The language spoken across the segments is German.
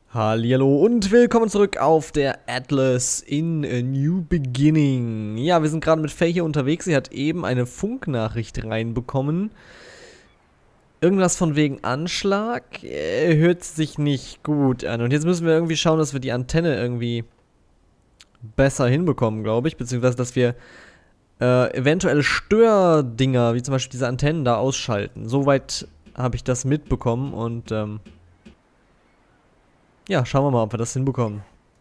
Hallihallo und willkommen zurück auf der Atlas in a New Beginning. Ja, wir sind gerade mit Faye hier unterwegs. Sie hat eben eine Funknachricht reinbekommen. Irgendwas von wegen Anschlag. Hört sich nicht gut an. Und jetzt müssen wir irgendwie schauen, dass wir die Antenne irgendwie besser hinbekommen, glaube ich. Beziehungsweise, dass wir eventuelle Stördinger, wie zum Beispiel diese Antennen da ausschalten. Soweit habe ich das mitbekommen und ja, schauen wir mal, ob wir das hinbekommen.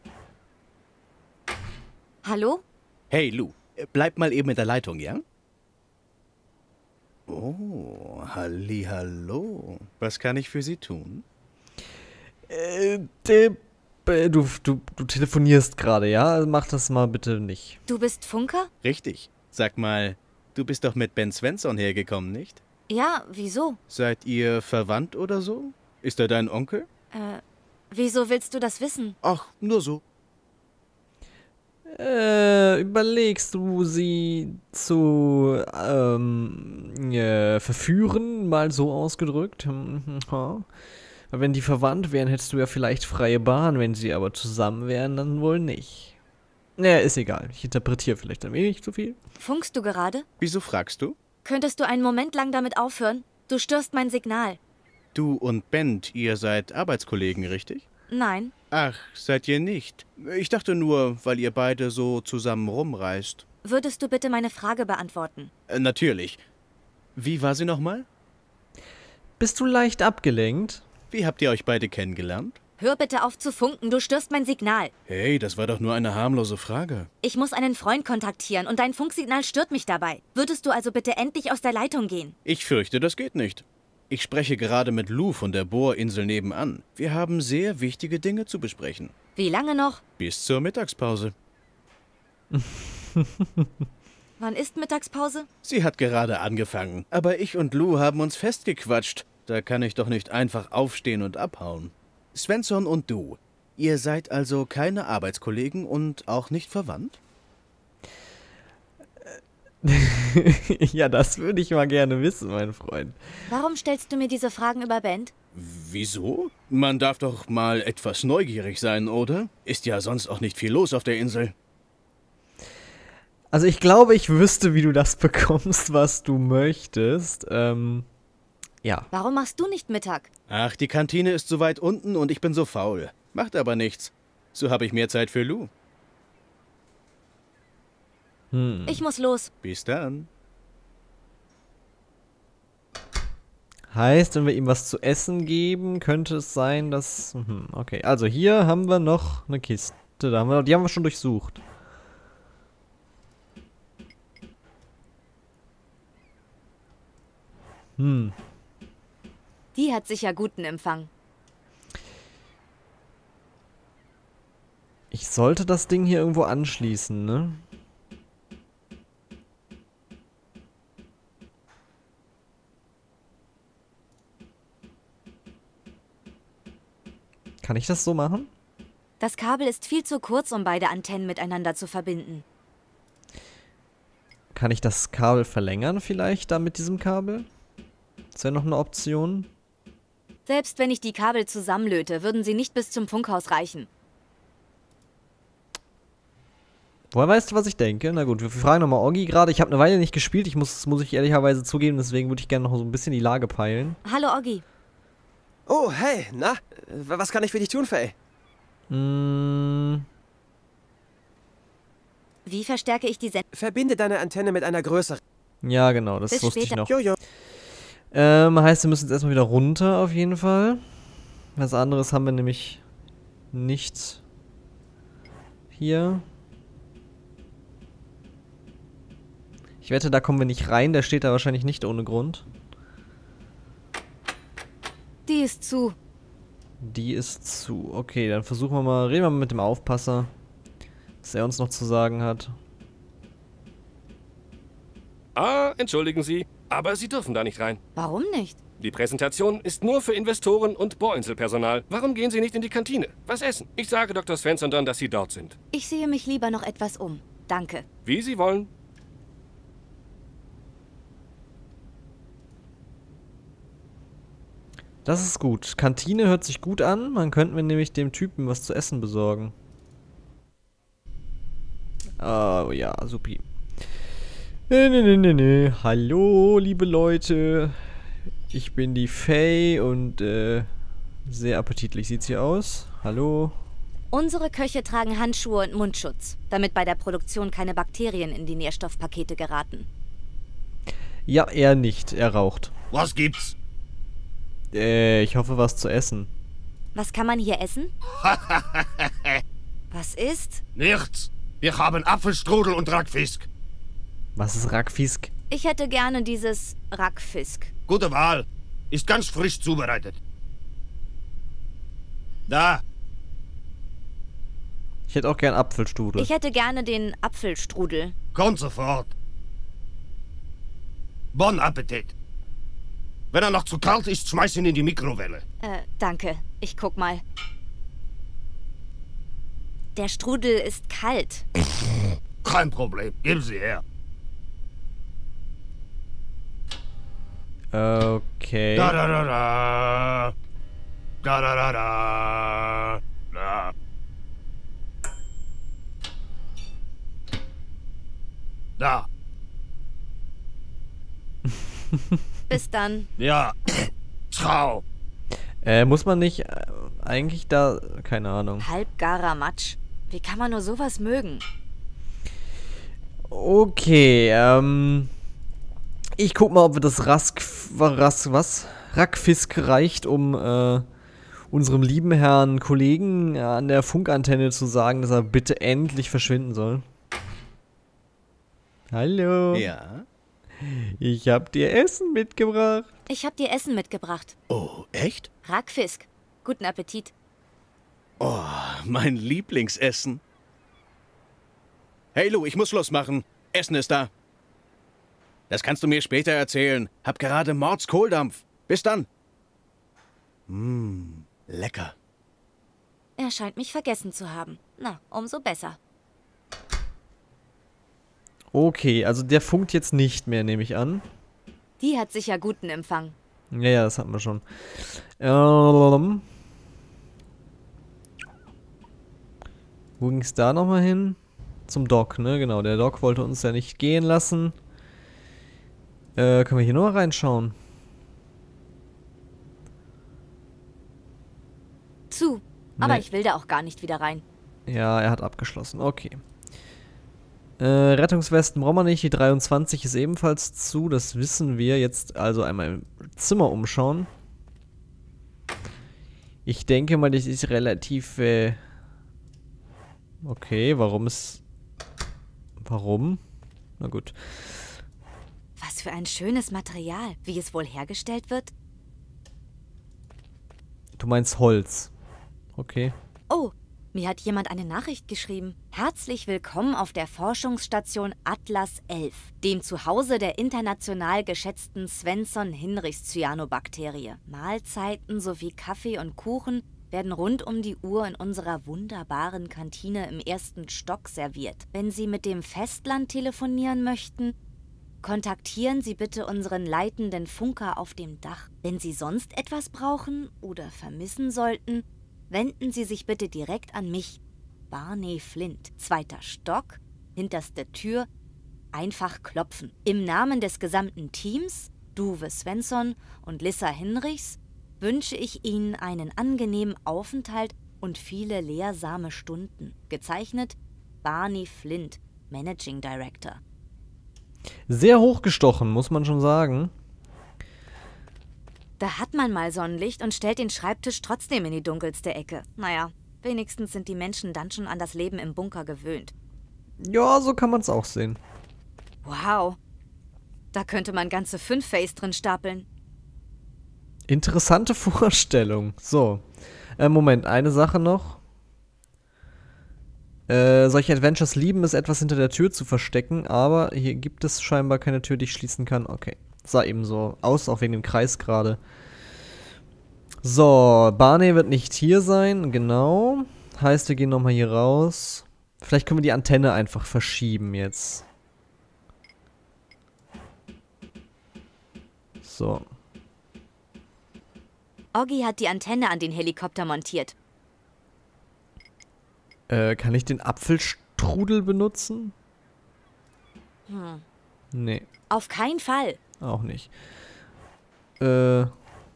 Hallo? Hey Lou, bleib mal eben in der Leitung, ja? Oh, hallihallo. Was kann ich für Sie tun? Du telefonierst gerade, ja? Mach das mal bitte nicht. Du bist Funker? Richtig. Sag mal, du bist doch mit Ben Svensson hergekommen, nicht? Ja, wieso? Seid ihr verwandt oder so? Ist er dein Onkel? Wieso willst du das wissen? Ach, nur so. Überlegst du sie zu, verführen, mal so ausgedrückt? Weil wenn die verwandt wären, hättest du ja vielleicht freie Bahn, wenn sie aber zusammen wären, dann wohl nicht. Naja, ist egal. Ich interpretiere vielleicht ein wenig zu viel. Funkst du gerade? Wieso fragst du? Könntest du einen Moment lang damit aufhören? Du störst mein Signal. Du und Ben, ihr seid Arbeitskollegen, richtig? Nein. Ach, seid ihr nicht. Ich dachte nur, weil ihr beide so zusammen rumreist. Würdest du bitte meine Frage beantworten? Natürlich. Wie war sie nochmal? Bist du leicht abgelenkt? Wie habt ihr euch beide kennengelernt? Hör bitte auf zu funken, du störst mein Signal. Hey, das war doch nur eine harmlose Frage. Ich muss einen Freund kontaktieren und dein Funksignal stört mich dabei. Würdest du also bitte endlich aus der Leitung gehen? Ich fürchte, das geht nicht. Ich spreche gerade mit Lou von der Bohrinsel nebenan. Wir haben sehr wichtige Dinge zu besprechen. Wie lange noch? Bis zur Mittagspause. Wann ist Mittagspause? Sie hat gerade angefangen, aber ich und Lou haben uns festgequatscht. Da kann ich doch nicht einfach aufstehen und abhauen. Svensson und du, ihr seid also keine Arbeitskollegen und auch nicht verwandt? Ja, das würde ich mal gerne wissen, mein Freund. Warum stellst du mir diese Fragen über Band? Wieso? Man darf doch mal etwas neugierig sein, oder? Ist ja sonst auch nicht viel los auf der Insel. Also ich glaube, ich wüsste, wie du das bekommst, was du möchtest. Ja. Warum machst du nicht Mittag? Ach, die Kantine ist so weit unten und ich bin so faul. Macht aber nichts. So habe ich mehr Zeit für Lou. Ich muss los. Bis dann. Heißt, wenn wir ihm was zu essen geben, könnte es sein, dass... okay, also hier haben wir noch eine Kiste. Die haben wir schon durchsucht. Die hat sicher guten Empfang. Ich sollte das Ding hier irgendwo anschließen, ne? Kann ich das so machen? Das Kabel ist viel zu kurz, um beide Antennen miteinander zu verbinden. Kann ich das Kabel verlängern vielleicht da mit diesem Kabel? Das wäre noch eine Option. Selbst wenn ich die Kabel zusammenlöte, würden sie nicht bis zum Funkhaus reichen. Woher weißt du, was ich denke? Na gut, wir fragen nochmal Oggi gerade. Ich habe eine Weile nicht gespielt, muss ich ehrlicherweise zugeben, deswegen würde ich gerne noch so ein bisschen die Lage peilen. Hallo Oggi. Oh, hey, na? Was kann ich für dich tun, Faye? Wie verstärke ich die Sendung? Verbinde deine Antenne mit einer größeren. Ja, genau, das Bis wusste ich später. noch. Jojo. Heißt, wir müssen jetzt erstmal wieder runter, auf jeden Fall. Was anderes haben wir nämlich nicht hier. Ich wette, da kommen wir nicht rein. Der steht da wahrscheinlich nicht ohne Grund. Die ist zu. Die ist zu. Okay, dann versuchen wir mal, reden wir mal mit dem Aufpasser, was er uns noch zu sagen hat. Entschuldigen Sie, aber Sie dürfen da nicht rein. Warum nicht? Die Präsentation ist nur für Investoren und Bohrinselpersonal. Warum gehen Sie nicht in die Kantine? Was essen? Ich sage Dr. Svensson dann, dass Sie dort sind. Ich sehe mich lieber noch etwas um. Danke. Wie Sie wollen. Das ist gut. Kantine hört sich gut an. Man könnte mir nämlich dem Typen was zu essen besorgen. Oh ja, supi. Nee. Hallo, liebe Leute. Ich bin die Faye und sehr appetitlich sieht's hier aus. Hallo. Unsere Köche tragen Handschuhe und Mundschutz, damit bei der Produktion keine Bakterien in die Nährstoffpakete geraten. Ja, er nicht. Er raucht. Was gibt's? Ich hoffe, was zu essen. Was kann man hier essen? Was ist? Nichts. Wir haben Apfelstrudel und Rackfisk. Was ist Rackfisk? Ich hätte gerne dieses Rackfisk. Gute Wahl. Ist ganz frisch zubereitet. Da. Ich hätte auch gern Apfelstrudel. Ich hätte gerne den Apfelstrudel. Kommt sofort. Bon Appetit. Wenn er noch zu kalt ist, schmeiß ihn in die Mikrowelle. Danke. Ich guck mal. Der Strudel ist kalt. Kein Problem. Gib sie her. Okay. Da da da da. Da da da da. Da. Da. Bis dann. Ja. Ciao. Muss man nicht eigentlich da... Keine Ahnung. Halbgarer Matsch. Wie kann man nur sowas mögen? Okay, ich guck mal, ob wir das Rackfisk reicht, um unserem lieben Herrn Kollegen an der Funkantenne zu sagen, dass er bitte endlich verschwinden soll. Hallo. Ja? Ich hab dir Essen mitgebracht. Ich hab dir Essen mitgebracht. Oh, echt? Rackfisk. Guten Appetit. Oh, mein Lieblingsessen. Hey Lou, ich muss Schluss machen. Essen ist da. Das kannst du mir später erzählen. Hab gerade Mordskohldampf. Bis dann. Lecker. Er scheint mich vergessen zu haben. Na, umso besser. Okay, also der funkt jetzt nicht mehr, nehme ich an. Die hat sicher guten Empfang. Ja, das hatten wir schon. Wo ging's da nochmal hin? Zum Doc, ne? Genau, der Doc wollte uns ja nicht gehen lassen. Können wir hier nur mal reinschauen? Zu. Aber Nee. ich will da auch gar nicht wieder rein. Ja, er hat abgeschlossen. Okay. Rettungswesten brauchen wir nicht. Die 23 ist ebenfalls zu. Das wissen wir. Jetzt also einmal im Zimmer umschauen. Ich denke mal, das ist relativ... Okay, warum ist... Warum? Na gut. Was für ein schönes Material. Wie es wohl hergestellt wird? Du meinst Holz. Okay. Oh, mir hat jemand eine Nachricht geschrieben. Herzlich willkommen auf der Forschungsstation Atlas 11, dem Zuhause der international geschätzten Svensson-Hinrichs-Cyanobakterie. Mahlzeiten sowie Kaffee und Kuchen werden rund um die Uhr in unserer wunderbaren Kantine im 1. Stock serviert. Wenn Sie mit dem Festland telefonieren möchten, kontaktieren Sie bitte unseren leitenden Funker auf dem Dach. Wenn Sie sonst etwas brauchen oder vermissen sollten, wenden Sie sich bitte direkt an mich, Barney Flint. 2. Stock, hinterste Tür, einfach klopfen. Im Namen des gesamten Teams, Duwe Svensson und Lissa Hinrichs, wünsche ich Ihnen einen angenehmen Aufenthalt und viele lehrsame Stunden. Gezeichnet Barney Flint, Managing Director. Sehr hochgestochen, muss man schon sagen. Da hat man mal Sonnenlicht und stellt den Schreibtisch trotzdem in die dunkelste Ecke. Naja, wenigstens sind die Menschen dann schon an das Leben im Bunker gewöhnt. Ja, so kann man es auch sehen. Wow, da könnte man ganze 5 Face drin stapeln. Interessante Vorstellung. So. Moment, eine Sache noch. Solche Adventures lieben es, etwas hinter der Tür zu verstecken, aber hier gibt es scheinbar keine Tür, die ich schließen kann. Okay. Sah eben so aus, auch wegen dem Kreis gerade. So, Barney wird nicht hier sein, genau. Heißt, wir gehen nochmal hier raus. Vielleicht können wir die Antenne einfach verschieben jetzt. So. Oggi hat die Antenne an den Helikopter montiert. Kann ich den Apfelstrudel benutzen? Nee, Auf keinen Fall. auch nicht. Keine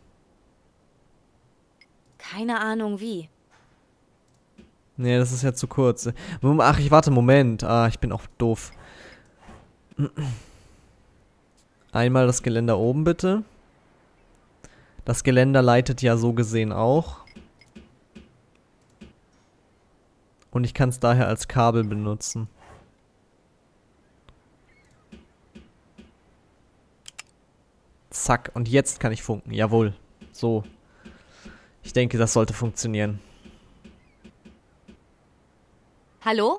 Ahnung wie. Nee, das ist ja zu kurz. Ach, warte, Moment. Ah, ich bin auch doof. Einmal das Geländer oben, bitte. Das Geländer leitet ja so gesehen auch. Und ich kann es daher als Kabel benutzen. Zack, und jetzt kann ich funken. Jawohl. So. Ich denke, das sollte funktionieren. Hallo?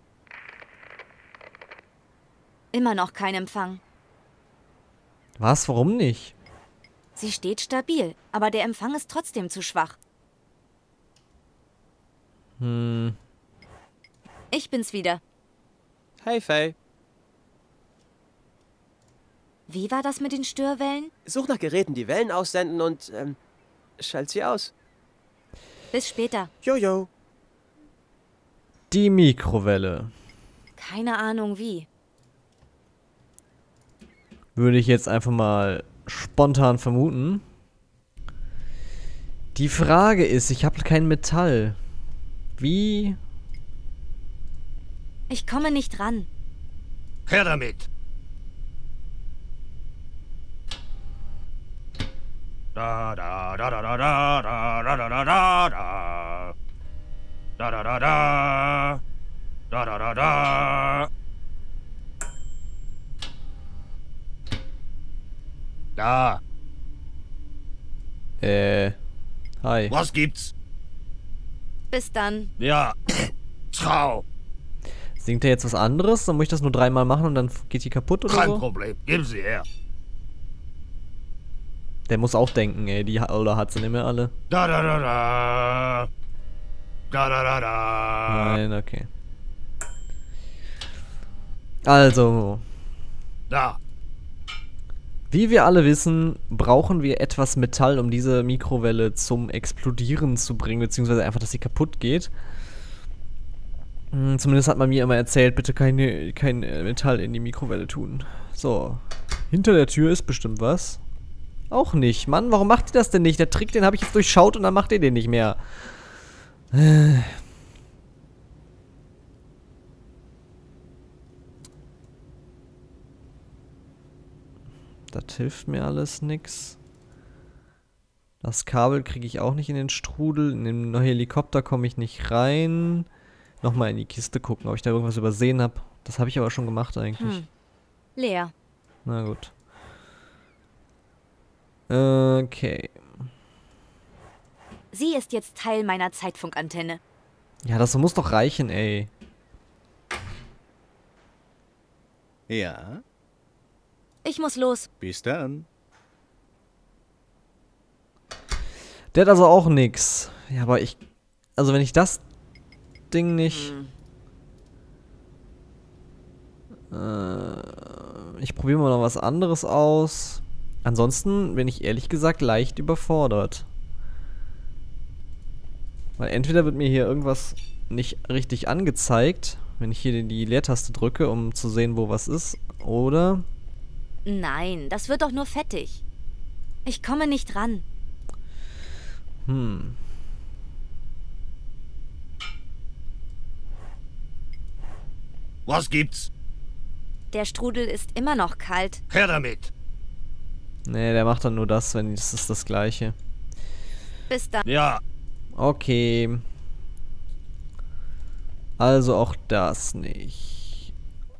Immer noch kein Empfang. Was? Warum nicht? Sie steht stabil, aber der Empfang ist trotzdem zu schwach. Ich bin's wieder. Hey, Faye. Wie war das mit den Störwellen? Such nach Geräten, die Wellen aussenden und, schalt sie aus. Bis später. Jojo. Die Mikrowelle. Keine Ahnung wie. Würde ich jetzt einfach mal spontan vermuten. Die Frage ist, ich habe kein Metall. Wie? Ich komme nicht ran. Her damit! Da da da da da da da da da da da. Da da da da. Da da da da. Da. Hi. Was gibt's? Bis dann. Ja. Trau. Singt er jetzt was anderes? Dann muss ich das nur 3-mal machen und dann geht die kaputt oder Kein so? Problem. Gib sie her. Der muss auch denken, ey. Die oder hat sie nicht mehr alle? Da da da da. Da da da da. Nein, okay. Also, Da. wie wir alle wissen, brauchen wir etwas Metall, um diese Mikrowelle zum Explodieren zu bringen, beziehungsweise einfach, dass sie kaputt geht. Zumindest hat man mir immer erzählt, bitte kein Metall in die Mikrowelle tun. So, hinter der Tür ist bestimmt was. Auch nicht. Mann, warum macht ihr das denn nicht? Der Trick, den habe ich jetzt durchschaut und dann macht ihr den nicht mehr. Das hilft mir alles nix. Das Kabel kriege ich auch nicht in den Strudel. In den Helikopter komme ich nicht rein. Nochmal in die Kiste gucken, ob ich da irgendwas übersehen habe. Das habe ich aber schon gemacht eigentlich. Leer. Na gut. Okay. Sie ist jetzt Teil meiner Zeitfunkantenne. Ja, das muss doch reichen, ey. Ja, Ich muss los. bis dann. Der hat also auch nix. Ja, aber ich... Also wenn ich das Ding nicht... Ich probiere mal noch was anderes aus. Ansonsten bin ich ehrlich gesagt leicht überfordert. Weil entweder wird mir hier irgendwas nicht richtig angezeigt, wenn ich hier die Leertaste drücke, um zu sehen, wo was ist. Oder... Nein, das wird doch nur fettig. Ich komme nicht ran. Was gibt's? Der Strudel ist immer noch kalt. Her damit. Nee, der macht dann nur das, wenn das ist das Gleiche. Bis dann. Ja. Okay. Also auch das nicht.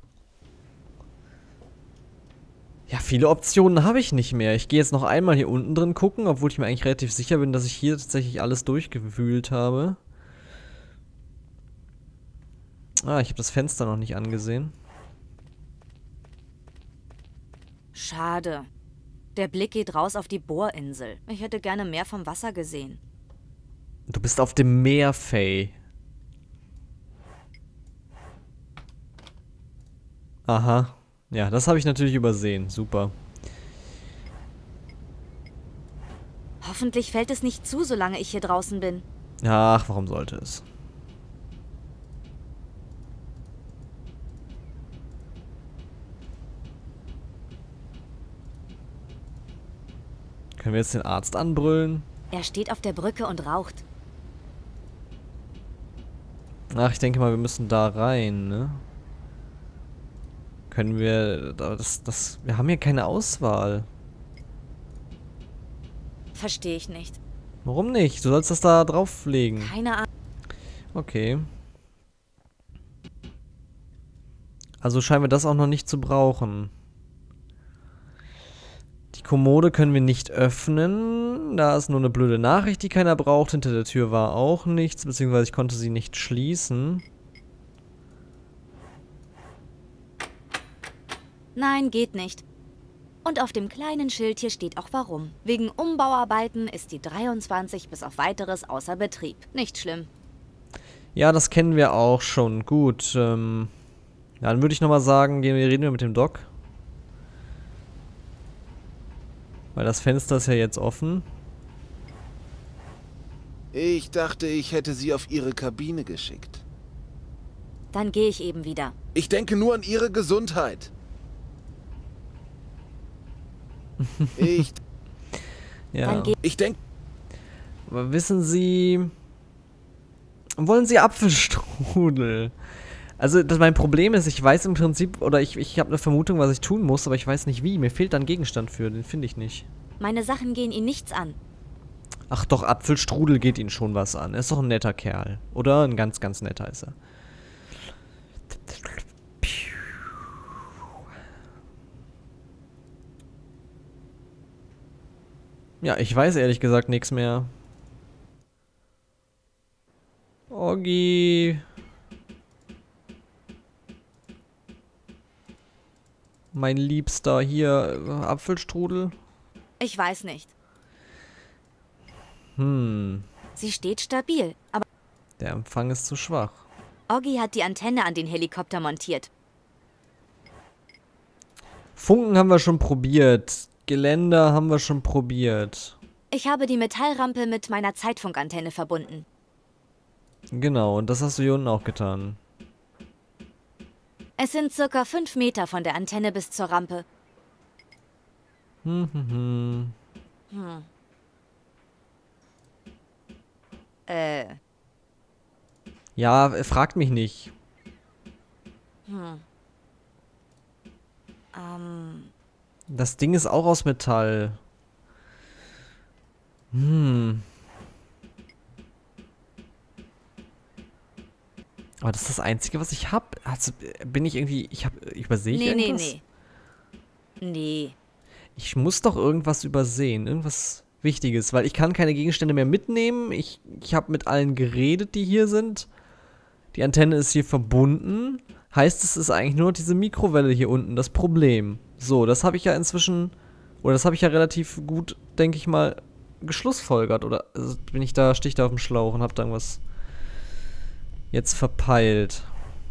Ja, viele Optionen habe ich nicht mehr. Ich gehe jetzt noch einmal hier unten drin gucken, obwohl ich mir eigentlich relativ sicher bin, dass ich hier tatsächlich alles durchgewühlt habe. Ah, ich habe das Fenster noch nicht angesehen. Schade. Der Blick geht raus auf die Bohrinsel. Ich hätte gerne mehr vom Wasser gesehen. Du bist auf dem Meer, Faye. Aha. Ja, das habe ich natürlich übersehen. Super. Hoffentlich fällt es nicht zu, solange ich hier draußen bin. Ach, warum sollte es? Können wir jetzt den Arzt anbrüllen? Er steht auf der Brücke und raucht. Ach, ich denke mal, wir müssen da rein, ne? Können wir... wir haben hier keine Auswahl. Verstehe ich nicht. Warum nicht? Du sollst das da drauflegen. Keine Ahnung. Okay. Also scheinen wir das auch noch nicht zu brauchen. Die Kommode können wir nicht öffnen. Da ist nur eine blöde Nachricht, die keiner braucht. Hinter der Tür war auch nichts, beziehungsweise ich konnte sie nicht schließen. Nein, geht nicht. Und auf dem kleinen Schild hier steht auch warum. Wegen Umbauarbeiten ist die 23 bis auf Weiteres außer Betrieb. Nicht schlimm. Ja, das kennen wir auch schon. Gut, ja, dann würde ich nochmal sagen, reden wir mit dem Doc. Weil das Fenster ist ja jetzt offen. Ich dachte, ich hätte sie auf Ihre Kabine geschickt. Dann gehe ich eben wieder. Ich denke nur an Ihre Gesundheit. Ja. Ich denke... Aber wissen Sie... Wollen Sie Apfelstrudel? Also, mein Problem ist, ich weiß im Prinzip, oder ich habe eine Vermutung, was ich tun muss, aber ich weiß nicht wie. Mir fehlt da ein Gegenstand für, den finde ich nicht. Meine Sachen gehen ihn nichts an. Ach doch, Apfelstrudel geht ihn schon was an. Er ist doch ein netter Kerl. Oder? Ein ganz, ganz netter ist er. Ja, ich weiß ehrlich gesagt nichts mehr. Oggi. Mein Liebster, hier, Apfelstrudel. Ich weiß nicht. Sie steht stabil, aber Der Empfang ist zu schwach. Oggi hat die Antenne an den Helikopter montiert. Funken haben wir schon probiert. Geländer haben wir schon probiert. Ich habe die Metallrampe mit meiner Zeitfunkantenne verbunden. Genau, und das hast du hier unten auch getan. Es sind circa 5 Meter von der Antenne bis zur Rampe. Ja, fragt mich nicht. Das Ding ist auch aus Metall. Aber das ist das Einzige, was ich hab. Also bin ich irgendwie... Übersehe ich irgendwas? Nee. Ich muss doch irgendwas übersehen. Irgendwas Wichtiges. Weil ich kann keine Gegenstände mehr mitnehmen. Ich habe mit allen geredet, die hier sind. Die Antenne ist hier verbunden. Heißt, es ist eigentlich nur diese Mikrowelle hier unten das Problem. So, das habe ich ja inzwischen... Oder das habe ich ja relativ gut, denke ich mal, geschlussfolgert. Oder also stehe ich da auf dem Schlauch und habe da irgendwas jetzt verpeilt.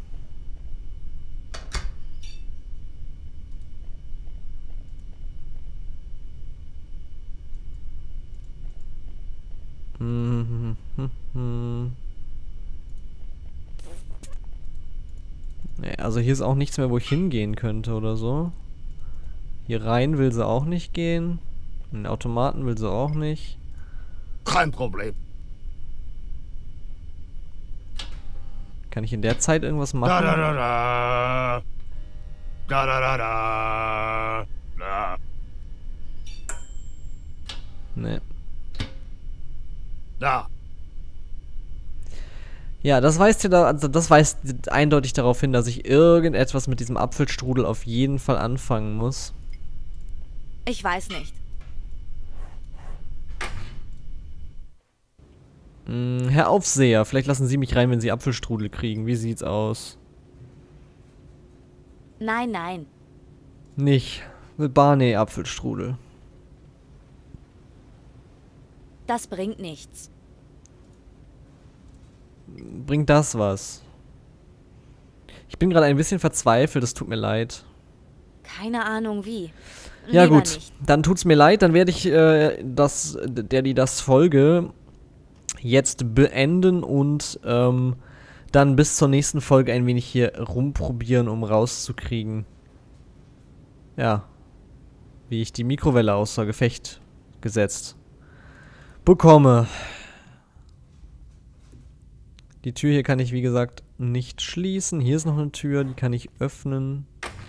Nee, also hier ist auch nichts mehr, wo ich hingehen könnte oder so. Hier rein will sie auch nicht gehen. In den Automaten will sie auch nicht. Kein Problem. Kann ich in der Zeit irgendwas machen? Da da da da. Da da da da. Da. Nee. Da. Ja, das weist ja das weist eindeutig darauf hin, dass ich irgendetwas mit diesem Apfelstrudel auf jeden Fall anfangen muss. Ich weiß nicht. Herr Aufseher, vielleicht lassen Sie mich rein, wenn Sie Apfelstrudel kriegen. Wie sieht's aus? Nein. Nicht. Will Barney Apfelstrudel. Das bringt nichts. Bringt das was? Ich bin gerade ein bisschen verzweifelt, es tut mir leid. Keine Ahnung wie. Ja Lieber gut, nicht. dann tut's mir leid, dann werde ich das Folge jetzt beenden und dann bis zur nächsten Folge ein wenig hier rumprobieren, um rauszukriegen, ja, wie ich die Mikrowelle außer Gefecht gesetzt bekomme. Die Tür hier kann ich, wie gesagt, nicht schließen. Hier ist noch eine Tür, die kann ich öffnen.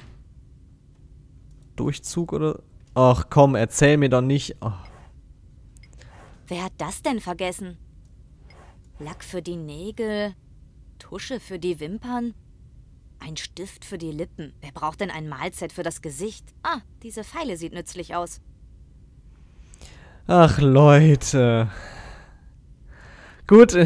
Durchzug oder... Ach komm, erzähl mir doch nicht. Oh. Wer hat das denn vergessen? Lack für die Nägel, Tusche für die Wimpern, ein Stift für die Lippen. Wer braucht denn ein Malset für das Gesicht? Ah, diese Feile sieht nützlich aus. Ach Leute. Gut,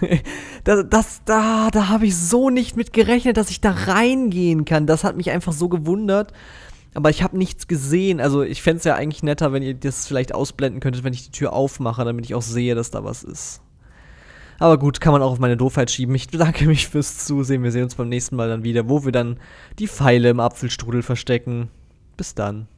da habe ich so nicht mit gerechnet, dass ich da reingehen kann. Das hat mich einfach so gewundert. Aber ich habe nichts gesehen. Also ich fände es ja eigentlich netter, wenn ihr das vielleicht ausblenden könntet, wenn ich die Tür aufmache, damit ich auch sehe, dass da was ist. Aber gut, kann man auch auf meine Doofheit schieben. Ich bedanke mich fürs Zusehen. Wir sehen uns beim nächsten Mal dann wieder, wo wir dann die Pfeile im Apfelstrudel verstecken. Bis dann.